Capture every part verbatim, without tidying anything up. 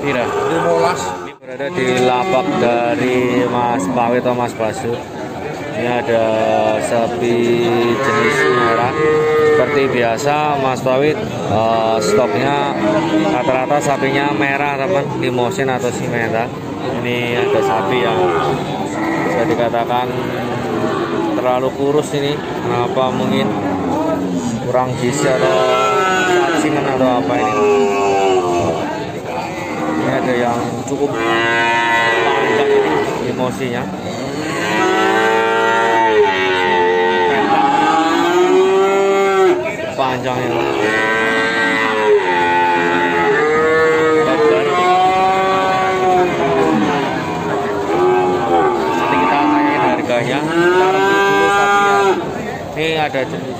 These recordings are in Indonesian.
Pira? lima belas. Berada di lapak dari Mas Pawit atau Mas Basu. Ini ada sapi jenis merah. Seperti biasa Mas Pawit uh, stoknya rata-rata sapinya merah teman, limosin atau si merah. Ini ada sapi yang bisa dikatakan terlalu kurus ini. Apa mungkin kurang gizi atau cacingan atau apa ini? Ini ada yang cukup panjang ini limosinya. Panjang ini. Nanti kita tanyain harganya. Ini ada jenis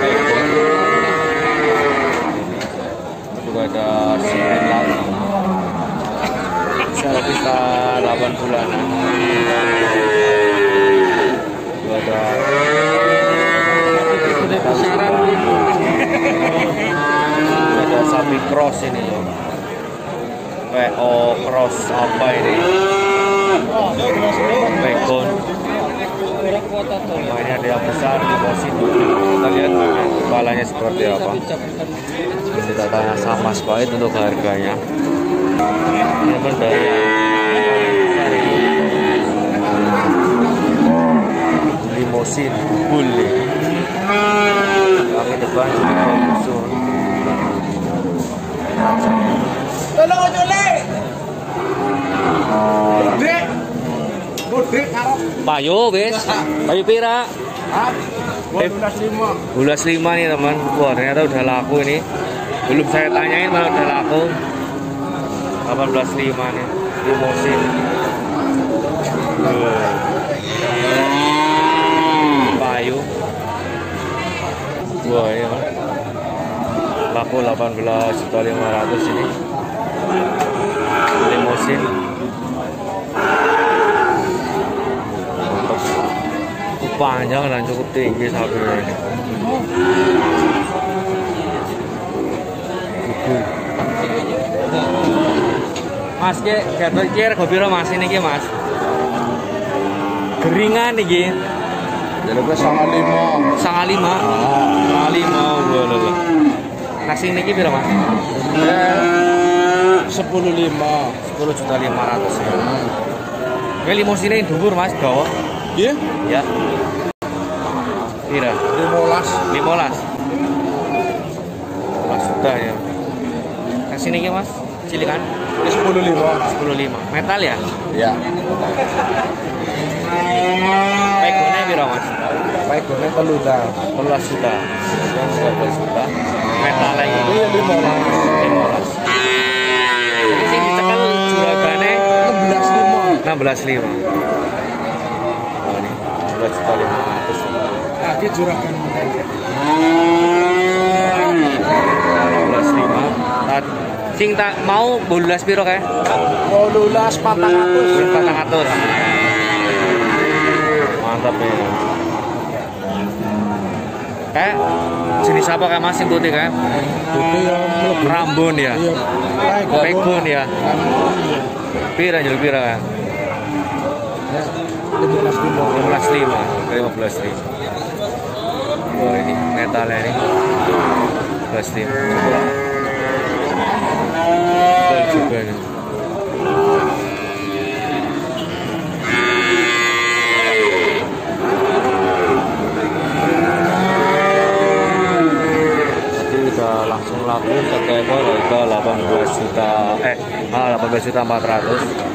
juga ada sembilan bisa delapan bulanan. Juga ada ada sapi cross ini loh. W O cross apa ini? Bacon. Nah, ini ada yang besar di posisi. Kita lihat kepalanya seperti apa. Kita tanya sama Mas Pawit untuk harganya. Ini berdaya limosin bully. Kami depan juga musuh. Tolong aja le. Bodrek. Bodrek karo. Payo wis. Payo pira? Hah? dua belas lima. dua belas lima nih teman. Wah, ternyata udah laku ini. Belum saya tanyain malah udah laku. delapan belas lima nih. Limosin. Payo. Wah, ini kan. Laku delapan belas juta lima ratus ini. Limosin. Panjang dan cukup tinggi sapinya ini. Mas ke gatot iki rego piro Mas ini iki Mas? Geringan iki. Jadi ke sama lima. Sangat lima. Sangat lima. Lho. Nasi ini piro Mas? Sepuluh lima. Sepuluh juta lima ratus ya. Ini limousinnya dhuwur Mas, dawa. Iya? Ya. Pira? lima belas. lima belas. Mas sudah ya. Nasi ini Mas, cilikan. Ini sepuluh lima. Sepuluh lima. Metal ya? Iya. Pegone piro Mas? Pegone telu ta. sebelas juta. sebelas juta. Metal lagi. Ini lima belas. lima belas. Jadi sing dicekel juragane enam belas lima. Oh ini enam belas juta lima ratus. Nah, dia juragan. enam belas lima. Sing tak mau bolas piro kae? Bolas patang atus. patang atus. Mantap ya. Kayak jenis apa kayak Mas yang putih kayak? Putih ya, Rambun ya. Iya. Pegon ya. Pira jual pira kan? lima belas lima. lima belas lima. lima belas lima. Wah ini metalnya ini. lima belas lima. Betul juga nih. Langsung laku ke ekor harga delapan belas juta eh ah, delapan belas juta empat ratus.